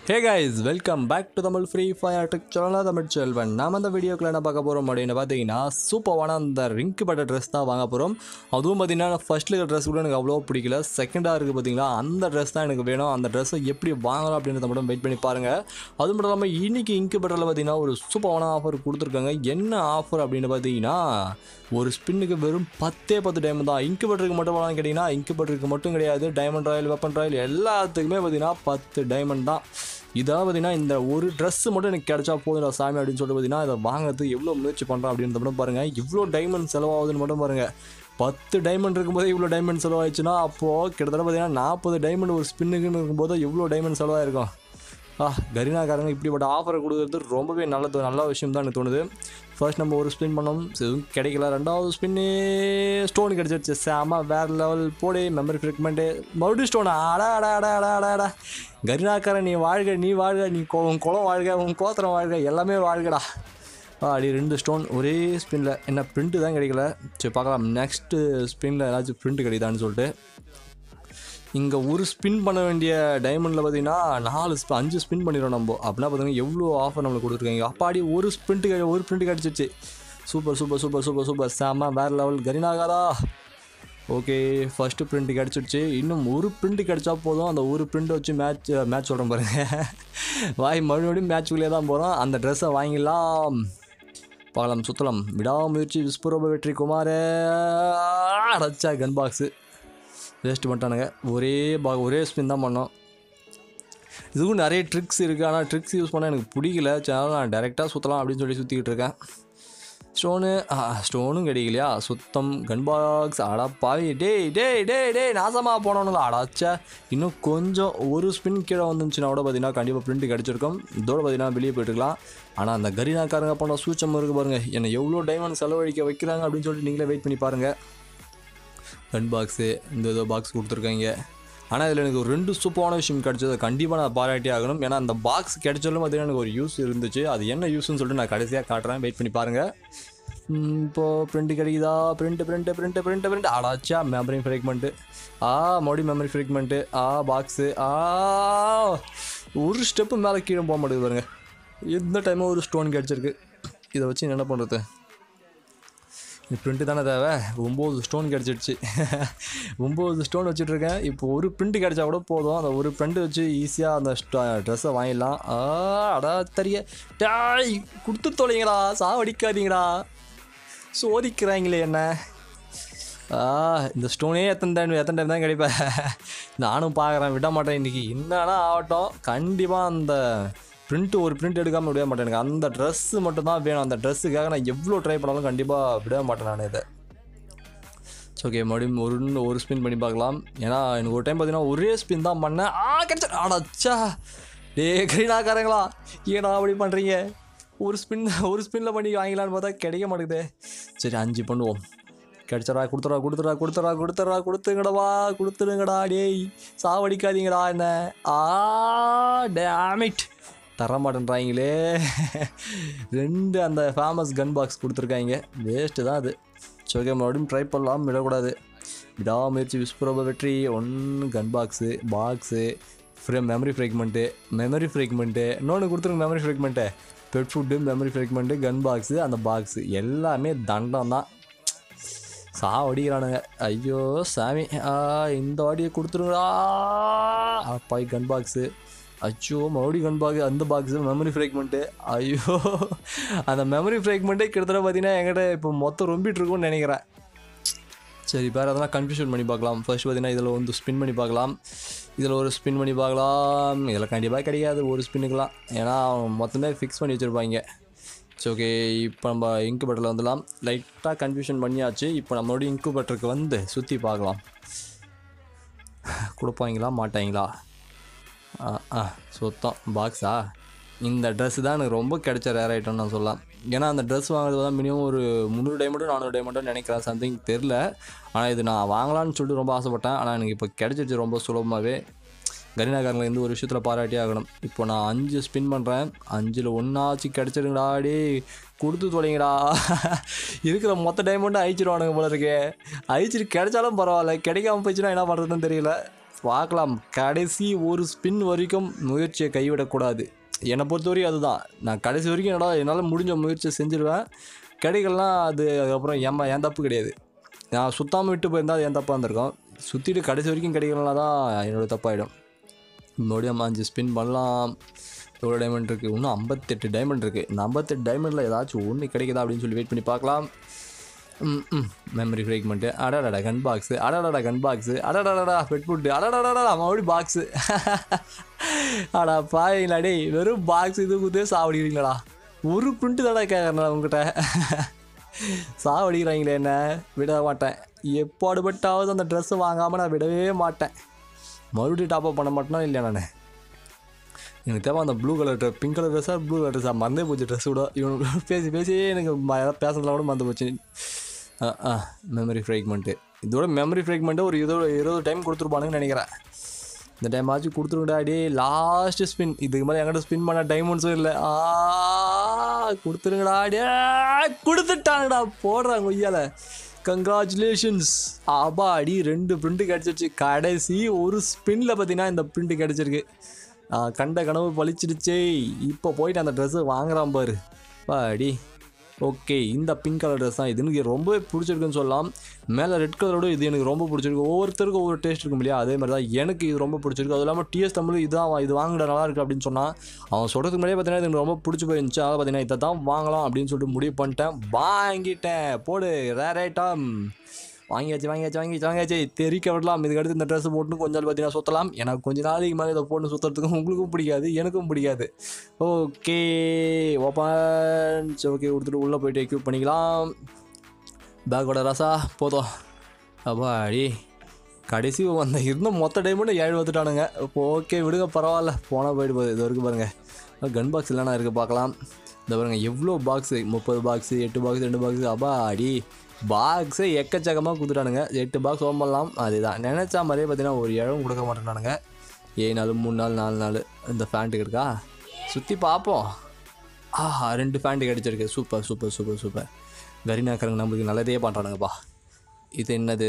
Hey guys, welcome back to Tamil Free Fire Tech Channel. Tamil Chelvan. நாம அந்த வீடியோக்குள்ள என்ன பார்க்க போறோம் அப்படினு பாத்தீங்கன்னா சூப்பரான அந்த Incubator Dress தான் வாங்க போறோம். அதுவும் பாத்தீங்கன்னா ஃபர்ஸ்ட்ல இருக்க Dress கூட எனக்கு அவ்வளவு பிடிக்கல. செகண்டா இருக்கு பாத்தீங்களா அந்த Dress தான் எனக்கு வேணும். அந்த Dress எப்படி வாங்கலாம் அப்படின்றத மட்டும் வெயிட் பண்ணி பாருங்க. அது மட்டும் இல்லாம இன்னைக்கு Incubatorல பாத்தீங்கன்னா ஒரு சூப்பரான ஆஃபர் கொடுத்திருக்காங்க. என்ன ஆஃபர் அப்படினு பாத்தீங்கன்னா ஒரு ஸ்பின்னுக்கு வெறும் 10 டைமண்ட் தான். இன்குபேட்டருக்கு மட்டும் வாங்கலாம் கேட்டிங்கன்னா இன்குபேட்டருக்கு மட்டும் கிடையாது, டைமண்ட் ராயல், வெப்பன் ராயல் எல்லாத்துக்குமே பார்த்தீங்கன்னா 10 டைமண்ட் தான். இதாக பார்த்தீங்கன்னா இந்த ஒரு ட்ரெஸ்ஸு மட்டும் எனக்கு கிடைச்சா போதும் சாமி அப்படின்னு சொல்லிட்டு பார்த்தீங்கன்னா இதை வாங்குறதுக்கு எவ்வளோ முயற்சி பண்ணுறேன் அப்படின்றத மட்டும் பாருங்கள். இவ்வளோ டைமண்ட் செலவாகுதுன்னு மட்டும் பாருங்கள். 10 டைமண்ட் இருக்கும்போது இவ்வளோ டைமண்ட் செலவாயிடுச்சுன்னா அப்போது கிட்டத்தட்ட பார்த்தீங்கன்னா 40 டைமண்ட் ஒரு ஸ்பின்னுக்குன்னு இருக்கும்போது எவ்வளோ டைமண்ட் செலவாயிருக்கும். கரீனாக்காரங்க இப்படிப்பட்ட ஆஃபரை கொடுக்குறது ரொம்பவே நல்ல விஷயம் தான் எனக்கு தோணுது. ஃபர்ஸ்ட் நம்ம ஒரு ஸ்பின் பண்ணோம், எதுவும் கிடைக்கல. ரெண்டாவது ஸ்பின்னு ஸ்டோன் கிடச்சிருச்சு. சாமா வேறு லெவல் போடு. மெமரி ஃப்ரிக்மெண்ட்டு மறுபடியும் ஸ்டோனா. அடா கரீனாக்காரன் நீ வாழ்க, நீ உன் குளம் வாழ்க, உன் கோத்திரம் வாழ்க, எல்லாமே வாழ்கடா. அப்படி 2 ஸ்டோன் ஒரே ஸ்பின்னில். என்ன பிரிண்ட்டு தான் கிடைக்கல. சரி பார்க்கலாம் நெக்ஸ்ட்டு ஸ்பின்னில் ஏதாச்சும் பிரிண்ட்டு கிடைக்குதான்னு சொல்லிட்டு. இங்கே ஒரு ஸ்பின் பண்ண வேண்டிய டைமண்டில் பார்த்தீங்கன்னா 5 ஸ்பின் பண்ணிடுறோம் நம்ம. அப்படின்னா பார்த்தீங்கன்னா எவ்வளோ ஆஃபர் நம்மளுக்கு கொடுத்துருக்காங்க. அப்பாடி ஒரு பிரிண்ட்டு கிடச்சிச்சு. சூப்பர் சாமா வேறு லெவல் கரீனாகாரா. ஓகே ஃபஸ்ட்டு பிரிண்ட்டு கிடச்சிடுச்சு. இன்னும் ஒரு பிரிண்ட்டு கிடச்சா போதும். அந்த ஒரு பிரிண்ட்டை வச்சு மேட்ச் சொல்கிறேன் பாருங்கள். மறுபடியும் மேட்ச்சுக்குள்ளே தான் போகிறோம். அந்த ட்ரெஸ்ஸை வாங்கிடலாம், பார்க்கலாம், சுற்றலாம். விடாமுயற்சி விஸ்வரூப வெற்றி குமார. அடைச்சா கன் பாக்ஸு வேஸ்ட்டு பண்ணிட்டானுங்க. ஒரே ஸ்பின் தான் பண்ணோம். இதுக்கும் நிறைய ட்ரிக்ஸ் இருக்குது. ஆனால் ட்ரிக்ஸ் யூஸ் பண்ணால் எனக்கு பிடிக்கல. சேனல் நான் டைரெக்டாக சுற்றலாம் அப்படின்னு சொல்லி சுற்றிக்கிட்டு இருக்கேன். ஸ்டோனும் கிடைக்கலையா? சுத்தம் கன் பாக்ஸ். பாவி டே நாசமாக போனோம்ல. அடாச்சா இன்னும் கொஞ்சம் ஒரு ஸ்பின் கீழே வந்துச்சுன்னா கூட பார்த்தீங்கன்னா கண்டிப்பாக பிரிண்ட்டு கிடச்சிருக்கும். இதோட பார்த்தீங்கன்னா வெளியே போயிட்டுருக்கலாம். ஆனால் அந்த கரீனாக்காரங்க போன சூச்சம் இருக்குது பாருங்கள். என்னை எவ்வளோ டைமண்ட் செலவழிக்க வைக்கிறாங்க அப்படின்னு சொல்லிட்டு நீங்களே வெயிட் பண்ணி பாருங்கள். கன் பாக்ஸு இந்த பாக்ஸ் கொடுத்துருக்காங்க. ஆனால் இதில் எனக்கு ஒரு 2 சூப்பரான விஷயம் கிடச்சது. கண்டிப்பாக நான் பாராட்டி ஆகணும். ஏன்னா அந்த பாக்ஸ் கிடைச்சாலும் பார்த்தீங்கன்னா எனக்கு ஒரு யூஸ் இருந்துச்சு. அது என்ன யூஸ்ன்னு சொல்லிட்டு நான் கடைசியாக காட்டுறேன், வெயிட் பண்ணி பாருங்கள். இப்போது பிரிண்ட்டு கிடைக்குதா? பிரிண்ட்டு ஆடாச்சா மெமரி ஃப்ரேக்மெண்ட்டு. மறுபடியும் மெமரி ஃப்ரேக்மெண்ட்டு. பாக்ஸு. ஒரு ஸ்டெப்பு மேலே கீழே போக மாட்டேங்குது பாருங்கள். இந்த டைமும் ஒரு ஸ்டோன் கிடச்சிருக்கு. இதை வச்சு என்ன பண்ணுறது? பிரிண்ட்டு தானே தேவை. 9 ஸ்டோன் கிடச்சிடுச்சு. 9 ஸ்டோன் வச்சுட்ருக்கேன். இப்போ ஒரு பிரிண்ட்டு கிடச்சா கூட போதும். அந்த ஒரு பிரிண்ட்டு வச்சு ஈஸியாக அந்த ட்ரெஸ்ஸை வாங்கிடலாம். தெரிய டாய் கொடுத்து தொலைங்கடா, சாவடிக்காதீங்கடா, சோதிக்கிறாங்களே என்ன. இந்த ஸ்டோனே எத்தனை டைம் தான் கிடைப்பேன். நானும் பார்க்குறேன், விட மாட்டேன். இன்றைக்கி என்னன்னா ஆகட்டும், கண்டிப்பாக அந்த ஒரு பிரிண்ட் எடுக்காமல் விட மாட்டேன். எனக்கு அந்த ட்ரெஸ்ஸு மட்டும் தான் வேணும். அந்த ட்ரெஸ்ஸுக்காக நான் எவ்வளோ ட்ரை பண்ணாலும் கண்டிப்பாக விட மாட்டேன் நான் இதை. ஓகே மறுபடியும் ஒரு ஸ்பின் பண்ணி பார்க்கலாம். ஏன்னா எனக்கு ஒரு டைம் பார்த்தீங்கன்னா ஒரே ஸ்பின் தான் பண்ணேன். கிடைச்சா ஆடாச்சா. கரீனாக்காரங்களா ஏன்னா அப்படி பண்ணுறீங்க? ஒரு ஸ்பின்னில் பண்ணி வாங்கிக்கலான்னு பார்த்தா கிடைக்க மாட்டேங்குது. சரி 5 பண்ணுவோம். கிடைச்சடா. கொடுத்துருங்கடா டேய், சாவடிக்காதீங்கடா என்ன. டேமிட் தர மாட்டேன்றாங்களே. 2 அந்த ஃபேமஸ் கன் பாக்ஸ் கொடுத்துருக்காங்க. வேஸ்ட்டு தான் அது. ஓகே மறுபடியும் ட்ரை பண்ணலாம், விடக்கூடாது. விடாமுயற்சி விஸ்வரூப வெற்றி. 1 கன் பாக்ஸு மெமரி ஃப்ரேக்மெண்ட்டு இன்னொன்று கொடுத்துருங்க. Memory fragment, pet food, memory fragment, gun box, அந்த பாக்ஸு எல்லாமே தண்டம் தான். சாவடிக்கிறானுங்க. ஐயோ சாமி. இந்த வாடியை கொடுத்துருங்களா. அப்பாய் கன் பாக்ஸு. ஐயோ மறுபடியும் கன் பாக்ஸ். அந்த பாக்ஸு மெமரி ஃப்ரேக்மெண்ட்டு. ஐயோ அந்த மெமரி ஃப்ரேக்மெண்ட்டே கிட்டத்தட்ட பார்த்தீங்கன்னா என்கிட்ட இப்போ மொத்தம் ரொம்பிட்டுருக்கும்னு நினைக்கிறேன். சரி வேறு அதெல்லாம் கன்ஃபியூஷன் பண்ணி பார்க்கலாம். ஃபர்ஸ்ட் பார்த்தீங்கன்னா இதில் வந்து ஸ்பின் பண்ணி பார்க்கலாம். இதில் ஒரு ஸ்பின் பண்ணி பார்க்கலாம். இதில் கண்டிப்பாக கிடைக்காது ஒரு ஸ்பின்னுக்கெலாம். ஏன்னா மொத்தமே ஃபிக்ஸ் பண்ணி வச்சுருப்பாங்க. ஓகே இப்போ நம்ம இன்குபேட்டரில் வந்துடலாம். லைட்டாக கன்ஃபியூஷன் பண்ணியாச்சு. இப்போ நம்மளோட இன்குபேட்டருக்கு வந்து சுற்றி பார்க்கலாம். கொடுப்பாங்களா மாட்டாங்களா? சுத்தம் பாக்ஸா. இந்த ட்ரெஸ்ஸு தான் எனக்கு ரொம்ப கிடைச்ச ரேர் ஐட்டம்னு நான் சொல்லலாம். ஏன்னா அந்த ட்ரெஸ் வாங்குறது தான் மினிமம் ஒரு 300 டைமண்டோ 400 டைமண்டோ நினைக்கிறேன், சம்திங் தெரில. ஆனால் இது நான் வாங்கலான்னு சொல்லிட்டு ரொம்ப ஆசைப்பட்டேன். ஆனால் எனக்கு இப்போ கிடச்சிருச்சு ரொம்ப சுலபமாகவே. கரீனாக்காரங்களை இந்த ஒரு விஷயத்தில் பாராட்டி ஆகணும். இப்போ நான் 5 ஸ்பின் பண்ணுறேன். 5ல் 1 கிடச்சிருங்கடா. கொடுத்து தொலைங்கடா. இருக்கிற மொத்த டைமண்டும் அழிச்சிடுவானுங்க போல இருக்கே. அழிச்சிட்டு கிடைச்சாலும் பரவாயில்ல, கிடைக்காம போயிடுச்சுன்னா என்ன பண்ணுறதுன்னு தெரியல. பார்க்கலாம். கடைசி ஒரு ஸ்பின் வரைக்கும் முயற்சியை கைவிடக்கூடாது. என்னை பொறுத்தவரைக்கும் அதுதான். நான் கடைசி வரைக்கும் என்னால் முடிஞ்ச முயற்சியை செஞ்சுருவேன். கிடைக்கலாம் அது அதுக்கப்புறம் என் தப்பு கிடையாது. நான் சுத்தாமல் விட்டு போயிருந்தால் அது என் தப்பாக இருந்திருக்கும். சுற்றிட்டு கடைசி வரைக்கும் கிடைக்கலனா தான் என்னோடய தப்பாகிடும். மறுபடியும் 5 ஸ்பின் பண்ணலாம். எவ்வளோ டைமண்ட் இருக்குது? இன்னும் 58 டைமண்ட் இருக்குது. இந்த 58 டைமண்டில் ஏதாச்சும் ஒன்று கிடைக்குதா அப்படின்னு சொல்லி வெயிட் பண்ணி பார்க்கலாம். மெமரி ஃப்ரேக்மெண்ட்டு, அடாடா கன் பாக்ஸு, அடாடா கன் பாக்ஸு, அடாடா பெட் ஃபுட்டு, அடாடா மறுபடியும் பாக்ஸு. அடா பாருங்களா டே, வெறும் பாக்ஸ் இது குத்தே சாவடிக்கிறீங்களா? ஒரு பிரிண்ட்டு தானே கேட்குறேன் உங்ககிட்ட. சாவடிக்கிறாங்களே என்ன, விட மாட்டேன். எப்போடுபட்டாவது அந்த ட்ரெஸ்ஸை வாங்காமல் நான் விடவே மாட்டேன். மறுபடியும் டாப்அப் பண்ண மாட்டேனா இல்லையா? நான் எனக்கு தேவை அந்த ப்ளூ கலர் பிங்க் கலர் ட்ரெஸ்ஸாக ப்ளூ கலர் ட்ரெஸ்ஸாக மறந்தே போச்சு. ட்ரெஸ் கூட இவனுக்கு பேசி எனக்கு பேசுறதுலாம் கூட மறந்து போச்சு. மெமரி ஃப்ரேக்மெண்ட்டு, இதோட மெமரி ஃப்ரேக்மெண்ட்டு ஒரு 20 டைம் கொடுத்துருப்பானுங்கன்னு நினைக்கிறேன். இந்த டைம் ஆச்சு கொடுத்துருங்கடா. டே லாஸ்ட்டு ஸ்பின், இதுக்கு மேலே என்கிட்ட ஸ்பின் பண்ண டைமண்ட்ஸும் இல்லை. கொடுத்துருங்கடா. டே கொடுத்துட்டாங்கடா, போடுறாங்க கொய்யால. கங்க்ராச்சுலேஷன்ஸ். அடி 2 பிரிண்ட்டு கிடச்சிருச்சு. கடைசி ஒரு ஸ்பின்னில் பார்த்தீங்கன்னா இந்த பிரிண்ட்டு கிடச்சிருக்கு. கண்ட கனவு பழிச்சிடுச்சே. இப்போ போயிட்டு அந்த ட்ரெஸ்ஸு வாங்குறான் பாரு. அடி ஓகே, இந்த பிங்க் கலர் ட்ரெஸ் தான். இது எனக்கு ரொம்பவே பிடிச்சிருக்குன்னு சொல்லலாம். மேலே ரெட் கலரோட இது எனக்கு ரொம்ப பிடிச்சிருக்கு. ஒவ்வொருத்தருக்கும் ஒவ்வொரு டேஸ்ட் இருக்கும் இல்லையா? அதே மாதிரி தான் எனக்கு இது ரொம்ப பிடிச்சிருக்கு. அதுவும் இல்லாமல் டிஎஸ் தமிழ் இது வாங்கிட நல்லா இருக்குது அப்படின்னு சொன்னால் அவன் சொல்கிறதுக்கு முன்னாடியே பார்த்தீங்கன்னா எனக்கு ரொம்ப பிடிச்சி போயிருந்துச்சு. அதாவது பார்த்தீங்கன்னா இதை தான் வாங்கலாம் அப்படின்னு சொல்லிட்டு முடிவு பண்ணிட்டேன். வாங்கிட்டேன். போடு ரேர் ஐட்டம். வாங்கியாச்சு. தெரிக்க விடலாம். இதுக்கடுத்து இந்த ட்ரெஸ் போட்டு கொஞ்சம் நாள் பார்த்தீங்கன்னா சுற்றலாம். எனக்கு கொஞ்சம் நாளைக்கு மேலே இதை போட்டு சுற்றுறதுக்கும் உங்களுக்கும் பிடிக்காது, எனக்கும் பிடிக்காது. Okay open. ஓகே கொடுத்துட்டு உள்ளே போய்ட்டு எக்யூப் பண்ணிக்கலாம். பேக்கோட ரசா போதும். அடி கடைசி வந்த இருந்த மொத்த டைமண்ட் 7 வந்துட்டானுங்க. ஓகே விடுங்க, பரவாயில்ல, போனால் போயிட்டு போகுது. இது வரைக்கும் பாருங்கள் கன் பாக்ஸ் இல்லைனா இருக்குது பார்க்கலாம். இந்த பாருங்கள் எவ்வளோ பாக்ஸு, 30 பாக்ஸு, 8 பாக்ஸ், 2 பாக்ஸு. அடி பாக்ஸை எக்கச்சக்கமாக கொடுத்துட்டானுங்க. 8 பாக்ஸ் ஓப்பன் பண்ணலாம். அதுதான் நினச்சா மாதிரியே பார்த்தீங்கன்னா ஒரு இழவும் கொடுக்க மாட்டேனானுங்க. 7 நாள் 3 நாள் 4 நாள். இந்த ஃபேண்ட்டுக்கு இருக்கா, சுற்றி பார்ப்போம். 2 ஃபேண்ட்டு கிடச்சிருக்கு. சூப்பர். கரீனாக்காரங்க நம்மளுக்கு நல்லதே பண்ணுறானுங்கப்பா. இது என்னது,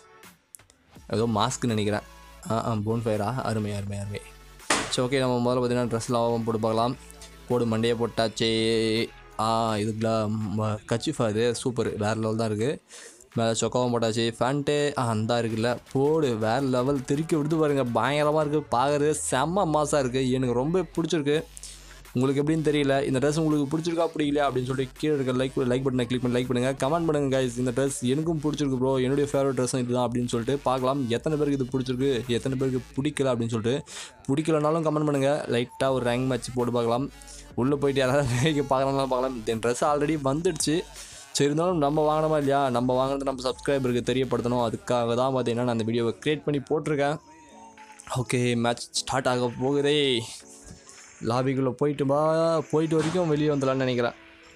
ஏதோ மாஸ்க்குன்னு நினைக்கிறேன். போன் ஃபயரா, அருமை. சரி ஓகே, நம்ம முதல்ல பார்த்தீங்கன்னா ட்ரெஸ்லாம் போட்டு பார்க்கலாம். போடு மண்டையை போட்டாச்சே. இதுக்குல கச்சிஃபா, இது சூப்பர், வேறு லெவல் தான் இருக்குது. மேலே சொக்காவும் போட்டாச்சு. ஃபேண்ட்டு அந்த இருக்குல்ல, போடு வேறு லெவல். திருக்கி விடுத்து பாருங்கள், பயங்கரமாக இருக்குது. பார்க்குறது செம்ம மாசாக இருக்குது. எனக்கு ரொம்ப பிடிச்சிருக்கு. உங்களுக்கு எப்படின்னு தெரியல. இந்த ட்ரெஸ் உங்களுக்கு பிடிச்சிருக்கா பிடிக்கலையா அப்படின்னு சொல்லிட்டு கீழே இருக்க லைக் பட்டனை கிளிக் பண்ணி லைக் பண்ணுங்கள். கமெண்ட் பண்ணுங்கள் கைஸ். இந்த ட்ரெஸ் எனக்கும் பிடிச்சிருக்கு ப்ரோ, என்னுடைய ஃபேவரட் ட்ரெஸ்ஸும் இதுதான் அப்படின்னு சொல்லிட்டு பார்க்கலாம். எத்தனை பேருக்கு இது பிடிச்சிருக்கு, எத்தனை பேருக்கு பிடிக்கல அப்படின்னு சொல்லிட்டு. பிடிக்கலனாலும் கமெண்ட் பண்ணுங்கள். லைட்டாக ஒரு ரேங்க் மேட்ச் போட்டு பார்க்கலாம். உள்ளே போயிட்டு யாராவது பார்க்கலாம்னாலும் பார்க்கலாம். இந்த ட்ரெஸ் ஆல்ரெடி வந்துடுச்சு. சரி இருந்தாலும் நம்ம வாங்கணுமா இல்லையா, நம்ம வாங்கினது நம்ம சப்ஸ்கிரைபருக்கு தெரியப்படுத்தணும். அதுக்காக தான் பார்த்தீங்கன்னா நான் அந்த வீடியோவை க்ரியேட் பண்ணி போட்டிருக்கேன். ஓகே மேட்ச் ஸ்டார்ட் ஆக போகுதே. லாபிக்குள்ளே போயிட்டு வரைக்கும் வெளியே வந்துடலான்னு நினைக்கிறேன்.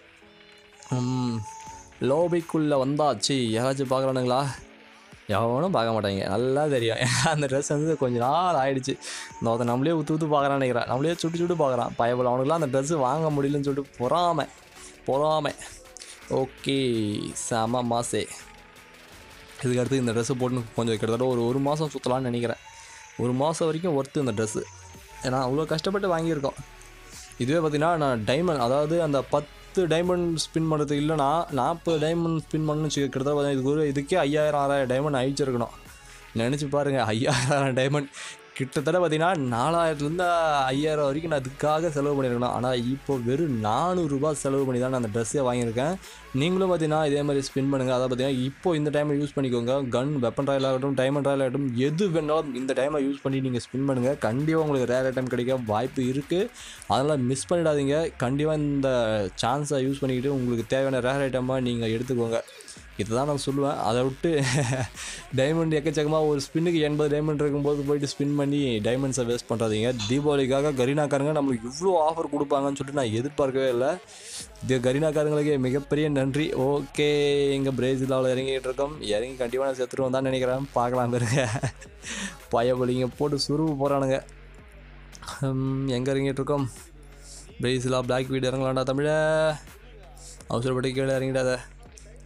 லாபிக்குள்ளே வந்தாச்சு. யாராச்சும் பார்க்குறானுங்களா? எவனும் பார்க்க மாட்டாங்க, நல்லா தெரியும். அந்த ட்ரெஸ் வந்து கொஞ்சம் நாள் ஆகிடுச்சு. இந்த நம்மளே ஊற்று பார்க்குறான்னு நினைக்கிறேன். நம்மளே சுட்டு பார்க்குறான் பயபுல. அவனுக்குலாம் அந்த ட்ரெஸ்ஸு வாங்க முடியலன்னு சொல்லிட்டு பொறாமை. ஓகே செம மாசே. இதுக்கு அடுத்து இந்த ட்ரெஸ்ஸு போட்டு கொஞ்சம் கிட்டத்தட்ட ஒரு மாதம் சுற்றலான்னு நினைக்கிறேன். 1 மாதம் வரைக்கும் ஒர்த்து இந்த ட்ரெஸ்ஸு. ஏன்னா அவ்வளோ கஷ்டப்பட்டு வாங்கியிருக்கோம். இதுவே பார்த்திங்கன்னா நான் டைமண்ட், அதாவது அந்த 10 டைமண்ட் ஸ்பின் பண்ணுறதுக்கு இல்லைனா 40 டைமண்ட் ஸ்பின் பண்ணணும்னு கிட்டத்தட்ட பார்த்தீங்கன்னா இதுக்கே 5000-6000 டைமண்ட் அழிச்சிருக்கணும். நினச்சி பாருங்கள், 5000 டைமண்ட் கிட்டத்தட்ட பார்த்திங்கன்னா 4000லேருந்து 5000 வரைக்கும் நான் அதுக்காக செலவு பண்ணியிருக்கணும். ஆனால் இப்போ வெறும் 400 ரூபா செலவு பண்ணி தான் நான் அந்த ட்ரெஸ்ஸே வாங்கியிருக்கேன். நீங்களும் பார்த்தீங்கன்னா இதே மாதிரி ஸ்பின் பண்ணுங்கள். அதை பார்த்தீங்கன்னா இப்போ இந்த டைமில் யூஸ் பண்ணிக்கோங்க. கன், வெப்பன் ராயல் ஆகட்டும், டைமண்ட் ராயல் ஆகட்டும், எது வேணாலும் இந்த டைமை யூஸ் பண்ணி நீங்கள் ஸ்பின் பண்ணுங்கள். கண்டிப்பாக உங்களுக்கு ரேர் ஐட்டம் கிடைக்க வாய்ப்பு இருக்குது. அதனால் மிஸ் பண்ணிடாதீங்க. கண்டிப்பாக இந்த சான்ஸை யூஸ் பண்ணிக்கிட்டு உங்களுக்கு தேவையான ரேர் ஐட்டமாக நீங்கள் எடுத்துக்கோங்க. இதை தான் நான் சொல்லுவேன். அதை விட்டு டைமண்ட் எக்கச்சக்கமாக ஒரு ஸ்பின்னுக்கு 80 டைமண்ட் இருக்கும்போது போயிட்டு ஸ்பின் பண்ணி டைமண்ட்ஸை வேஸ்ட் பண்ணுறாதீங்க. தீபாவளிக்காக கரீனாக்காரங்க நம்மளுக்கு இவ்வளோ ஆஃபர் கொடுப்பாங்கன்னு சொல்லிட்டு நான் எதிர்பார்க்கவே இல்லை. இது கரீனாக்காரங்களுக்கு மிகப்பெரிய நன்றி. ஓகே, எங்கள் பிரேசிலாவில் இறங்கிட்டு இருக்கோம். இறங்கி கண்டிப்பாக நான் செத்துருவோம் தான் நினைக்கிறேன். பார்க்கலாம் பாருங்க. பயபலிங்க போட்டு சுருவு போகிறானுங்க. எங்கே இறங்கிட்டு இருக்கோம்? பிரேசிலா பிளாக் வீடு இறங்கலாம்டா தமிழ. அவசரப்பட்டு கீழே இறங்கிடாத.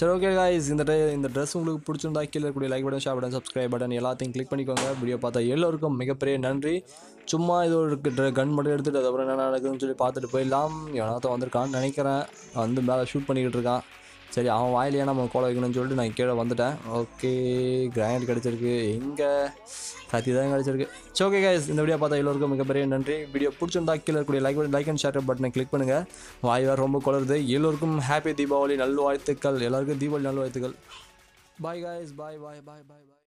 சரி ஓகே guys, இந்த ட்ரெஸ் உங்களுக்கு பிடிச்சிருந்தா கீழே இருக்கக்கூடிய like button, share button, subscribe button எல்லாத்தையும் கிளிக் பண்ணிக்கோங்க. வீடியோ பார்த்தா எல்லோருக்கும் மிகப்பெரிய நன்றி. சும்மா இது ஒரு கன் மட்டும் எடுத்துகிட்டு அதுக்கப்புறம் என்ன நடக்குதுன்னு சொல்லி பார்த்துட்டு போயிடலாம். எவனாவது வந்திருக்கான்னு நினைக்கிறேன், வந்து மேலே ஷூட் பண்ணிக்கிட்டு இருக்கான். சரி அவன் வாயிலையே நம்ம கோலை வைக்கணும்னு சொல்லிட்டு நான் கீழே வந்துட்டேன். ஓகே கிரானைட் கிடச்சிருக்கு, எங்கே கத்தி தான் கிடச்சிருக்கு. சரி ஓகே guys, இந்த வீடியோ பார்த்தா எல்லோருக்கும் மிகப்பெரிய நன்றி. வீடியோ பிடிச்சிருந்தா கீழே இருக்கக்கூடிய லைக் அண்ட் ஷேர் பட்டனை கிளிக் பண்ணுங்கள். வாய் வேறு ரொம்ப குளருது. எல்லோருக்கும் ஹாப்பி தீபாவளி நல்வாழ்த்துக்கள். எல்லாருக்கும் தீபாவளி நல்வாழ்த்துக்கள். பாய் guys, பாய் பாய் பாய் பாய் பாய்.